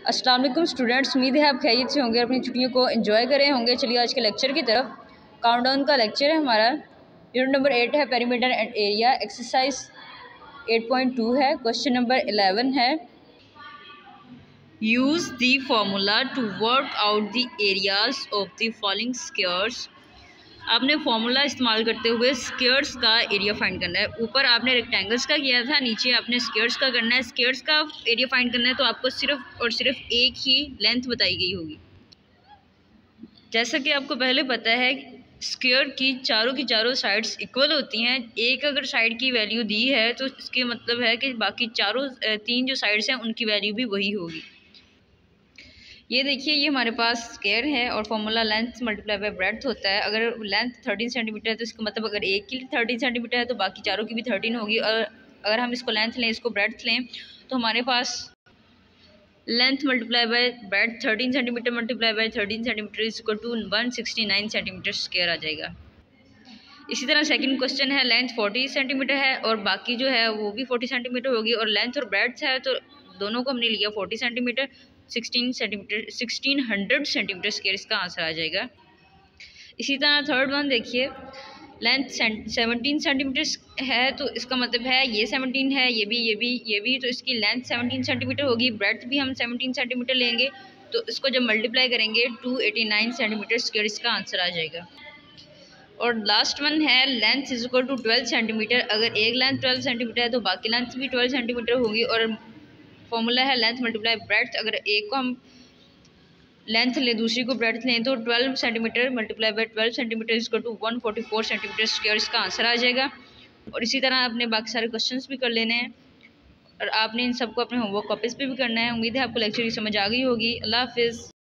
अस्सलाम वालेकुम स्टूडेंट्स, उम्मीद है आप खैरियत से होंगे, अपनी छुट्टियों को एंजॉय कर रहे होंगे। चलिए आज के लेक्चर की तरफ। काउंटडाउन का लेक्चर है हमारा। यूनिट नंबर 8 है पेरीमीटर एंड एरिया। एक्सरसाइज 8.2 है। क्वेश्चन नंबर 11 है use the formula to work out the areas of the following squares. आपने फार्मूला इस्तेमाल करते हुए स्क्वायर्स का एरिया फाइंड करना है। ऊपर आपने रेक्टेंगल्स का किया था, नीचे आपने स्क्वायर्स का करना है। स्क्वायर्स का एरिया फाइंड करना है तो आपको सिर्फ और सिर्फ एक ही लेंथ बताई गई होगी। जैसा कि आपको पहले पता है स्क्वायर की चारों साइड्स इक्वल होती हैं। एक अगर साइड की वैल्यू दी है तो इसके मतलब है कि बाकी तीन जो साइड्स हैं उनकी वैल्यू भी वही होगी। ये देखिए, ये हमारे पास स्क्वायर है और formula length multiply by breadth होता है। अगर लेंथ 13 सेंटीमीटर है तो इसका मतलब अगर एक की 13 सेंटीमीटर है तो बाकी चारों की भी 13 होगी। और अगर हम इसको लेंथ लें, इसको ब्रेड्थ लें, तो हमारे पास length multiply by breadth 13 centimetre multiply by 13 centimetre is equal to 169 centimetre square आ जाएगा। इसी तरह सेकंड क्वेश्चन है, लेंथ 40 सेंटीमीटर है और बाकी जो है वो भी 40 सेंटीमीटर होगी। और लेंथ और ब्रेड्थ है तो दोनों को हमने लिया 40 सेंटीमीटर, 1600 सेंटीमीटर स्क्वायर इसका आंसर आ जाएगा। इसी तरह थर्ड वन देखिए, लेंथ 17 सेंटीमीटर है तो इसका मतलब है ये 17 है, ये भी तो इसकी लेंथ 17 सेंटीमीटर होगी। ब्रेड्थ भी हम 17 सेंटीमीटर लेंगे तो इसको जब मल्टीप्लाई करेंगे 289 सेंटीमीटर स्क्वायर इसका आंसर आ जाएगा। और लास्ट वन है, length is equal to 12 centimetre. अगर एक लेंथ 12 सेंटीमीटर है तो बाकी लेंथ भी 12 सेंटीमीटर होगी। और फॉर्मूला है लेंथ मल्टीप्लाई ब्रेड्थ। अगर एक को हम लेंथ लें, दूसरी को ब्रेड्थ लें, तो 12 centimetre multiply by 12 centimetre equal to 144 centimetre square इसका आंसर आ जाएगा। और इसी तरह आपने बाकी सारे क्वेश्चंस भी कर लेने हैं और आपने इन सबको अपने होमवर्क कॉपीज़ पे भी करना है। उम्मीद है आपको लेक्चर की समझ आ गई होगी। अल्लाह हाफिज़।